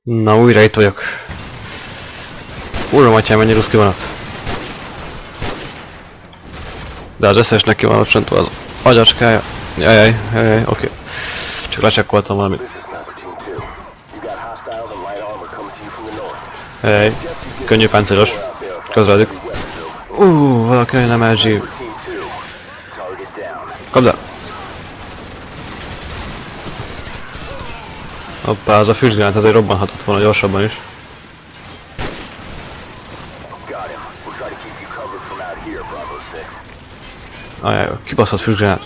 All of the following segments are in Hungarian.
Na, újra itt vagyok. Uram, atyám, mennyi ruszki van ott. De az összesnek ki van ott csantó az agyacskája. Jajjaj, oké. Csak lecsekkoltam valamit. Hely, könnyű páncélos. Közreadjuk. Valaki nagyon MLG. Kapd el! Hoppá, az a füstgranát azért robbanhatott volna gyorsabban is. Ajaj, kibaszott füstgranát.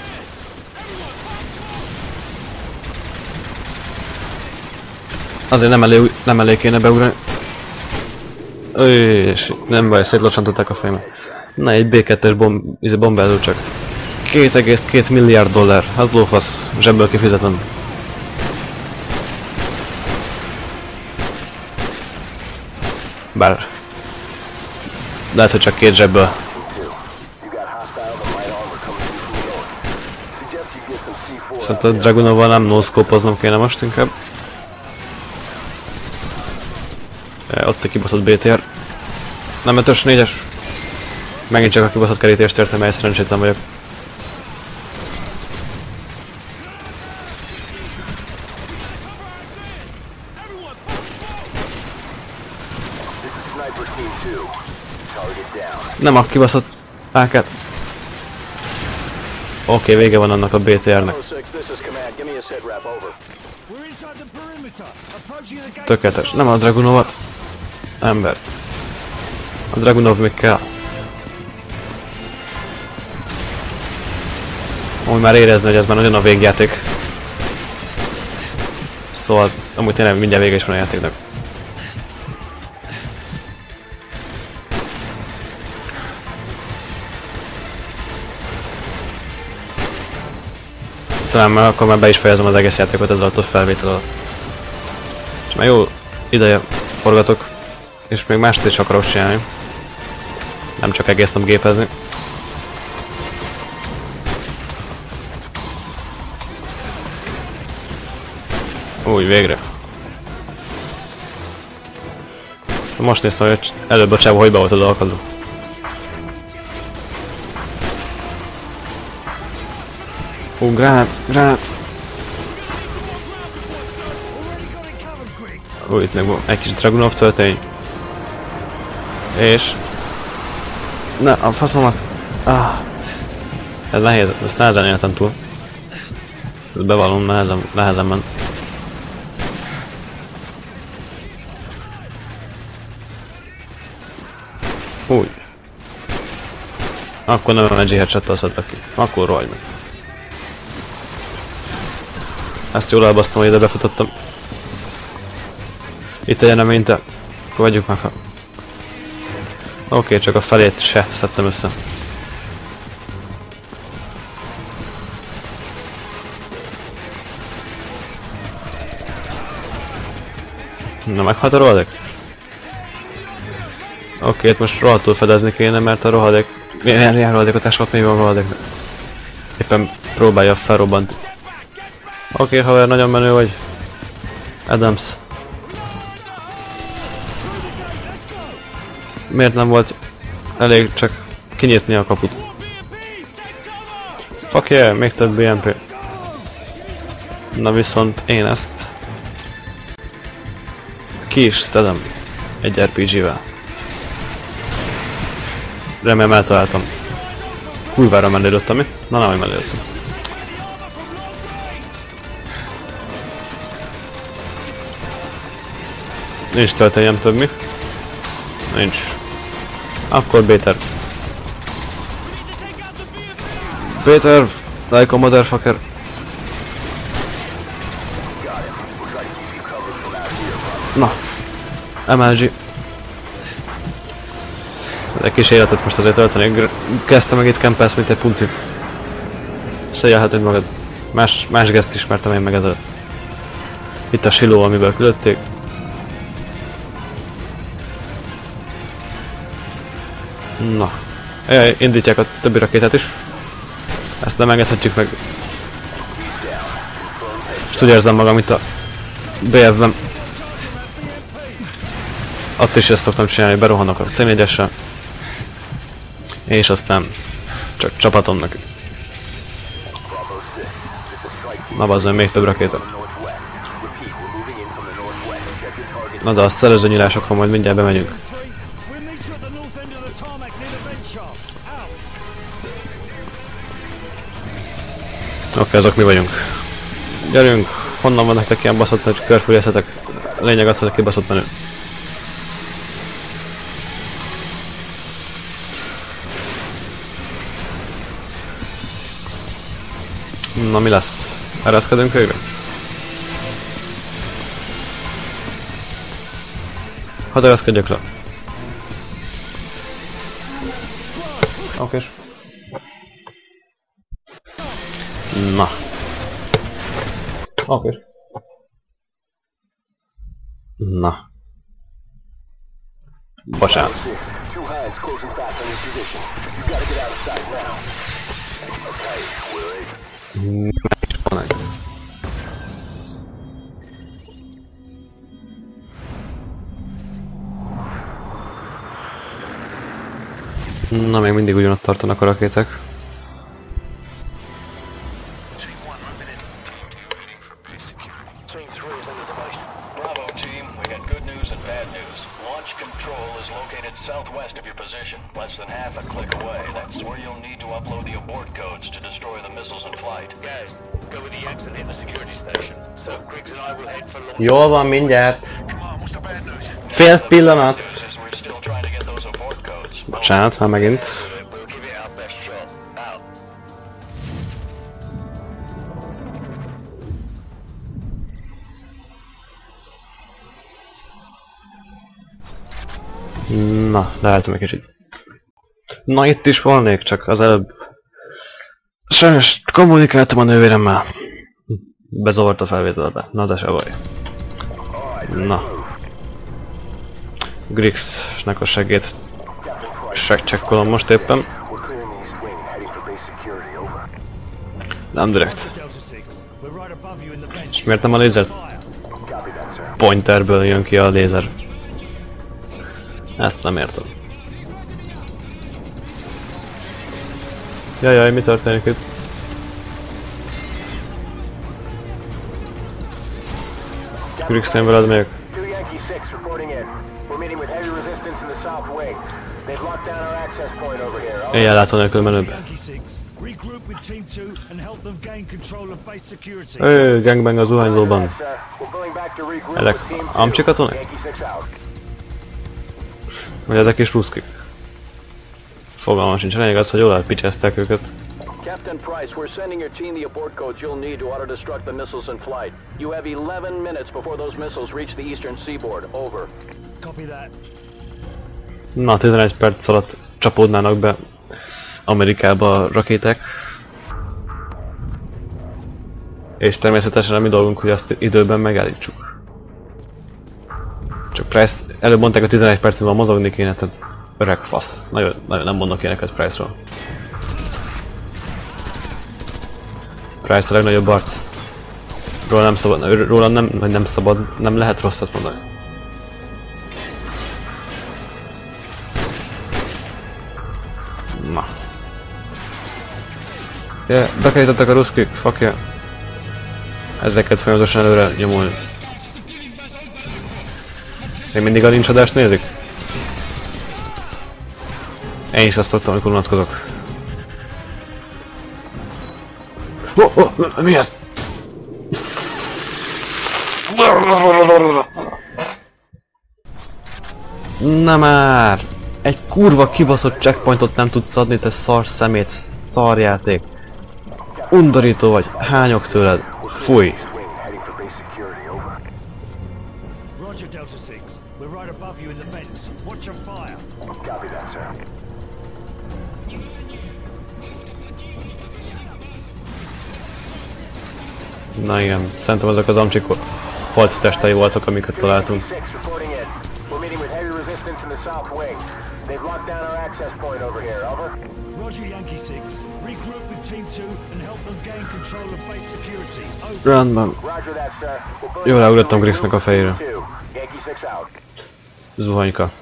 Azért nem elég kéne beugrani. És nem baj, szétlocsantották a fejemet. Na, egy B2-es bombázó csak. 2,2 milliárd dollár. Az lófasz, zsebből kifizetem. Bár... lehet, hogy csak 2 zsebből. Szerintem a Dragunovval nem no-scope-oznom kéne most inkább. Ott a kibaszott BTR. Nem 5-ös, 4-es. Megint csak a kibaszott kerítést értem, mely szerencsétlen vagyok. Nem a kibaszott pákát. Oké, vége van annak a BTR-nek. Tökéletes. Nem a Dragunovat. Ember. A Dragunov még kell. Amúgy már érezni, hogy ez már nagyon a végjáték. Szóval amúgy tényleg mindjárt vége is van a játéknak. Talán már akkor már be is fejezem az egész játékot ezzel a felvétel alatt. És már jó ideje forgatok, és még mást is akarok csinálni. Nem csak egész nap gépezni. Új, végre. Most néztem, hogy előbb a csávó hogy be volt oda akadva. Gránát! Itt meg egy kis Dragunov töltény. És... na, a faszomat! Ez nehéz, ezt nehezen éltem túl. Ezt bevallom, nehezen ment. Úgy. Akkor nem egy headshot-tal szedlek ki. Akkor rohagy meg. Ezt jól elbasztam, hogy ide befutottam. Itt egy eneményte. Akkor vegyük meg fel. Oké, csak a felét se szedtem össze. Na, meghalt a rohadék? Oké, itt most rohadtul fedezni kéne, mert a rohadék... milyen rohadékot esett még van a rohadéknak? Éppen próbálja felrobbant. Oké, haver, nagyon menő vagy. Adams. Miért nem volt elég csak kinyitni a kaput? Fuck yeah, még több BMP. Na viszont én ezt... ki is szedem. Egy RPG-vel. Remélem eltaláltam. Kurvára mellélődtem mi? Na nem, hogy mellélődtem. Nincs töltenyem több mi? Nincs. Akkor Péter. Péter! Like a motherfucker! Na! MLG. Egy kis életet most azért tölteni. Kezdtem meg itt kempelsz, mint egy punci. Szégyelhetünk magad. Más gezt ismertem én meg ezzel. Itt a siló, amiből küldötték. Na. Jaj, indítják a többi rakétát is. Ezt nem engedhetjük meg. És úgy érzem magam itt a BF-ben. Ott is ezt szoktam csinálni, berohanok a C4-esre. És aztán csak csapatom neki. Na bazzön, még több rakéta. Na de a szerező nyílásokon majd mindjárt bemegyünk. Oké, azok mi vagyunk. Gyerünk! Honnan van nektek ilyen baszott nagy körfülészetek? A lényeg az, hogy a kibaszott menő. Na mi lesz? Ereszkedünk végre? Hadd ereszkedjek le. Okés. Na. Okés. Na. Bocsánat. Na, még mindig ugyanott tartanak a rakéták. Jól van, mindjárt. Fél pillanat. Bocsánat, már megint. Na, leálltam egy kicsit. Na, itt is volnék, csak az előbb... Sajnos kommunikáltam a nővéremmel. Bezavart a felvételbe. Na, de se baj. Na. Grixnek a segét csekkolom most éppen. Nem direkt. És miért nem a lézer pointerből jön ki a lézer? Ezt nem értem. Jajjaj, mi történik itt? Grixen veled még. Éjjel látó nélkül menőbb. Gangbang a zuhányzóban. Ezek amcsi katonák? Vagy ezek is ruszkik? Fogalmam sincs, lényeg az, hogy jól elpicseztek őket. Captain Price, we're sending your team the abort codes you'll need to auto-destruct the missiles in flight. You have 11 minutes before those missiles reach the eastern seaboard. Over. Copy that. Na, 11 perc alatt csapódnának be Amerikába a rakéták. És természetesen a mi dolgunk, hogy azt időben megállítsuk. Csak Price, előbb mondták, a 11 perc múlva mozogni kéne, tehát öreg fasz. Nagyon nem mondok ilyeneket Price-ról. Price a legnagyobb arc. Róla nem szabad, nem lehet rosszat mondani. Na. Bekerítettek a ruszkik, fuck yeah. Ezeket folyamatosan előre nyomulni. Még mindig a lincsadást nézik? Én is azt szoktam, amikor unatkozok. Mi ez? Na már! Egy kurva kibaszott checkpointot nem tudsz adni, te szar szemét, szarjáték. Undorító vagy, hányok tőled. Fúj! Na igen, szerintem azok az amcsik holt testei voltak, amiket találtunk. Rendben. Jól ráugrottam Grixnek a fejére. zuhanyka.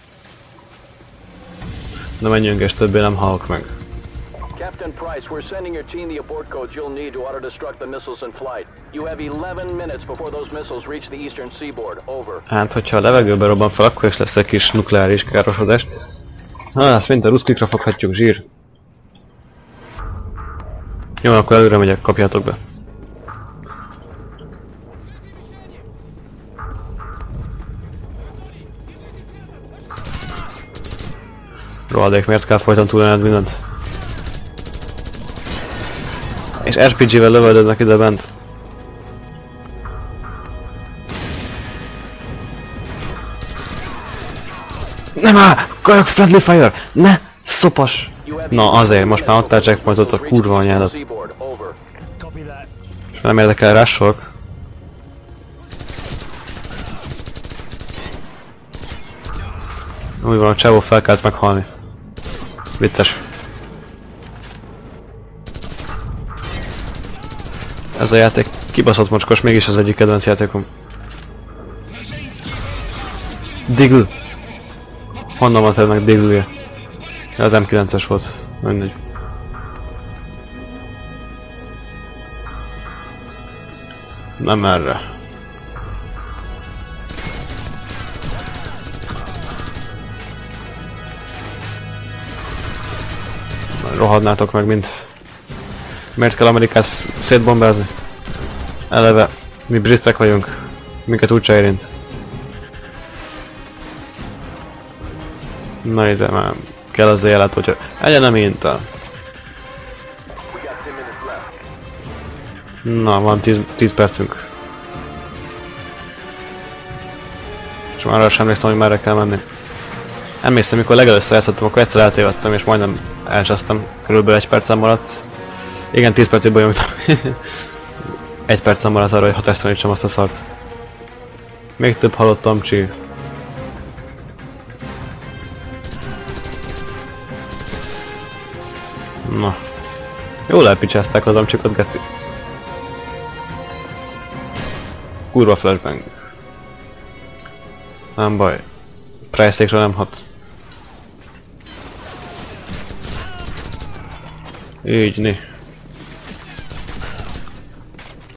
Na menjünk és többé nem halok meg. Captain Price, we're sending your team the abort codes you'll need to auto-destruct the missiles in flight. You have 11 minutes before those missiles reach the eastern seaboard. Over. Hát, hogyha a levegőbe robban fel, akkor is lesz egy kis nukleáris károsodás. Na, ezt mind a ruszkikra foghatjuk, zsír. Jó, akkor előre megyek, kapjátok be. Rohadék, miért kell folyton túlélned mindent? És RPG-vel lövöldödnek ide bent. Nem áll! Kajak friendly fire! Ne! Szopas! Na azért, most már adtál checkpointot a kurva anyádat. És nem érdekel rá sok. Úgy van, a csávó fel kellett meghalni. Vicces. Ez a játék kibaszott mocskos, mégis az egyik kedvenc játékom. Diggle! Honnan van ennek Diggle-je? Az M9-es volt. Mindegy. Nem erre. Rohadnátok meg, mint... Miért kell Amerikát szétbombázni? Eleve, mi britek vagyunk. Minket úgyse érint. Na ide már kell az élet, hogyha... Egyenem Intel. Na, van 10 percünk. És már arra sem emlékszem, hogy merre kell menni. Emlékszem, mikor legelőször játszottam, akkor egyszer eltévedtem és majdnem elcsesztem. Körülbelül 1 percen maradt. Igen, 10 percig bonyolultam. 1 percen maradt arra, hogy hatásstalanítsam azt a szart. Még több halottam, csí. Na. Jól elpicsázták az amcsikot, Geci. Kurva flashbang. Nem baj. Price-ékra nem hat. Így, né.